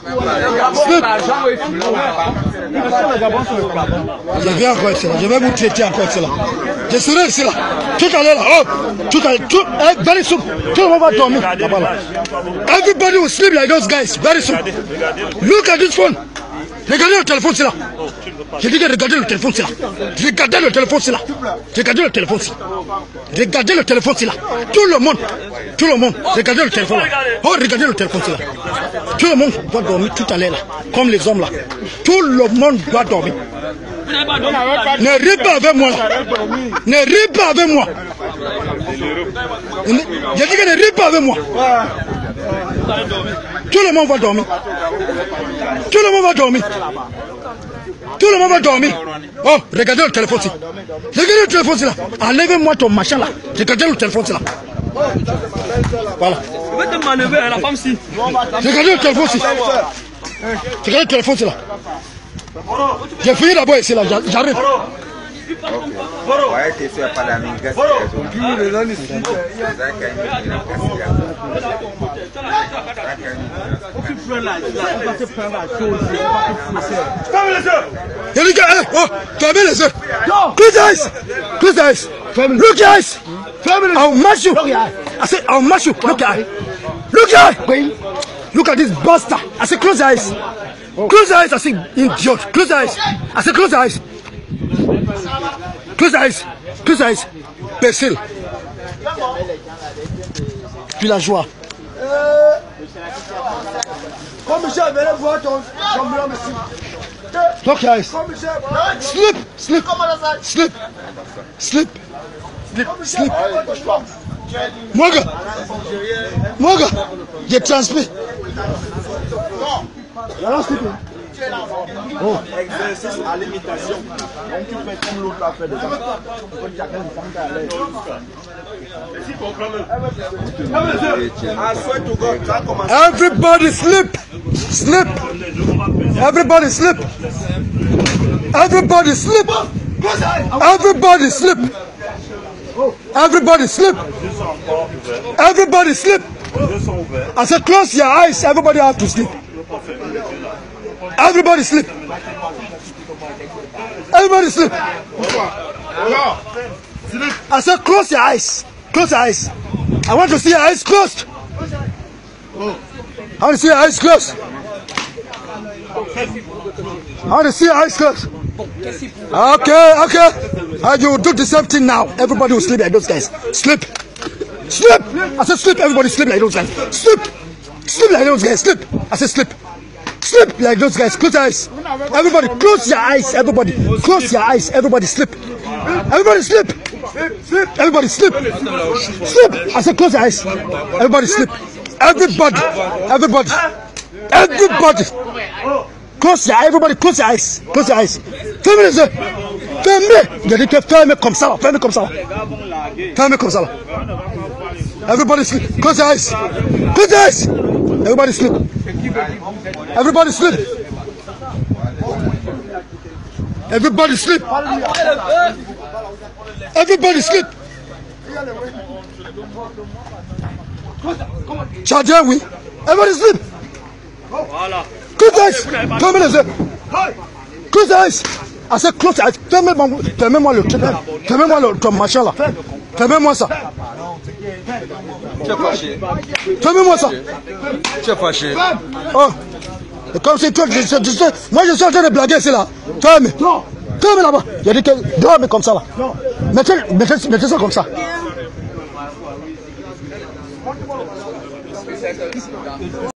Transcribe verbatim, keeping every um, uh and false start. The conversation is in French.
Je viens encore avec cela. Je vais vous traiter encore avec cela. Je serai ici là. Tout à l'heure là. Oh, tout à l'heure. Eh, very soon. Tout le monde va dormir. Everybody will sleep like those guys. Very soon. Look at this phone. Regardez le téléphone, c'est là. J'ai dit que regardez le téléphone, c'est là. Regardez le téléphone, c'est là. Regardez le téléphone, c'est là. Regardez le téléphone, c'est là. Tout le monde, tout le monde, regardez le téléphone là. Oh, regardez le téléphone, c'est là. Tout le monde doit dormir tout à l'heure là. Comme les hommes là. Tout le monde doit dormir. Ne ris pas avec moi là. Ne ris pas avec moi. J'ai dit que ne ris pas avec moi. Tout le monde va dormir. Tout le monde va dormir. Tout le monde va dormir. Oh, regardez le téléphone là. Regardez le téléphone là. Enlève-moi ton machin là. Regardez le téléphone là. Voilà. Je vais te manœuvrer à la femme si. Regardez le téléphone là. Regardez le téléphone là. J'ai fini d'abord ici là. J'arrive. Ouais, que c'est pas la même chose. Fermez les yeux. Close the eyes. Close the eyes. Look your eyes. I'll mash you. I said I'll mash you. Look your eyes. Look your eyes. Look at this bastard. I said close your eyes. Close your eyes. I said idiot. Close your eyes. I said close your eyes. Close your eyes. Close your eyes. Imbécile. Puis la joie. Commissaire, venez voir ton champion, monsieur. Look your eyes. Sleep. Sleep. Sleep. Sleep. Sleep. Moi, gars. Moi, gars. J'ai transmis. Oh. Exercice à l'imitation. Donc tu fais comme l'autre a fait déjà. Everybody sleep. Sleep. Everybody sleep. Everybody sleep. Everybody sleep. Everybody sleep. Everybody sleep. I said close your eyes. Everybody have to sleep. Everybody sleep. Everybody sleep. I said close your eyes. Close your eyes. I want to see your eyes closed. I want to see your eyes closed. I want to see your eyes closed. Okay, okay. Uh, you do the same thing now. Everybody will sleep like those guys. Sleep. Sleep. I said sleep. Everybody sleep like those guys. Sleep. Sleep like those guys. Sleep. I said sleep. Sleep like those guys. Close your eyes. Everybody, close your eyes. Everybody, close your eyes. Everybody, sleep. Everybody, sleep. Everybody, sleep. Sleep. I said, close your eyes. Everybody, sleep. Everybody, everybody, everybody. Close your eyes. Everybody, close your eyes. Close your eyes. Fermez les yeux. Fermez. J'ai dit que fermez comme ça. Fermez comme ça. Fermez comme ça. Everybody, sleep. Close your eyes. Close your eyes. Everybody, sleep. Everybody sleep. Everybody sleep. Everybody sleep. Chadien, oui. Everybody sleep. Close eyes. Fermez les yeux. Close eyes. I said close eyes. Fermez-moi le truc. Fermez-moi le ton machin là. Fermez-moi ça. Tu es fâché. Fermez-moi ça. Tu es fâché. Oh. Et comme c'est toi, je, je, je, moi je suis en train de blaguer, c'est là. Ferme. Ferme là-bas. Il a dit que dorme comme ça là. Mettez, mettez, mettez ça comme ça.